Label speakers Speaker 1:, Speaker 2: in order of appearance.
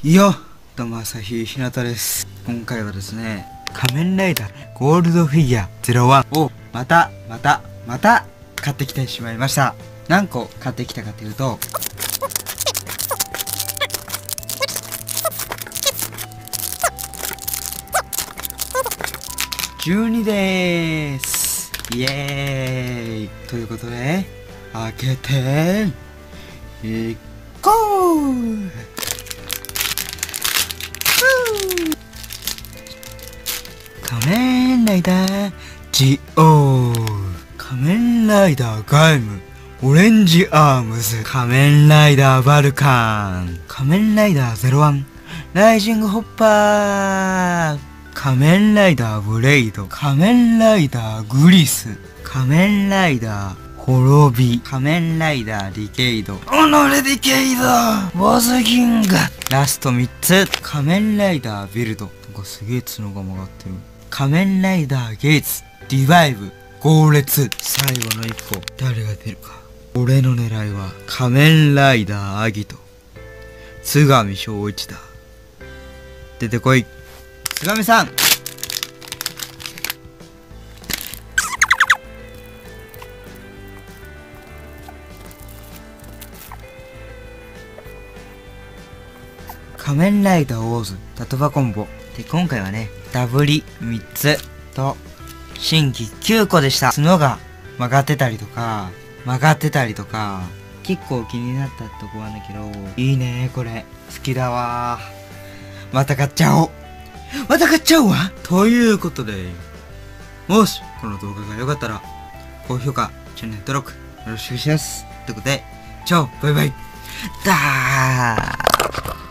Speaker 1: よっどうも朝日ひなたです。今回はですね、仮面ライダーゴールドフィギュア01をまた買ってきてしまいました。何個買ってきたかというと、12でーす。イエーイということで、開けていこう。仮面ライダージオー、仮面ライダーガイムオレンジアームズ、仮面ライダーバルカン、仮面ライダー01ライジングホッパー、仮面ライダーブレイド、仮面ライダーグリス、仮面ライダー滅び、仮面ライダーディケイド、オノレディケイドボスキング、ラスト3つ、仮面ライダービルド、なんかすげえ角が曲がってる、仮面ライダーゲイツ、リバイブ、豪烈、最後の1個誰が出るか。俺の狙いは仮面ライダーアギト、津上正一だ。出てこい津上さん。仮面ライダーオーズタトバコンボで、今回はねダブリ3つと新規9個でした。角が曲がってたりとか結構気になったとこなんだけど、いいねこれ好きだわ。また買っちゃおうわ。ということで、もしこの動画が良かったら高評価、チャンネル登録よろしくお願いします。ということで、チャオバイバイだー。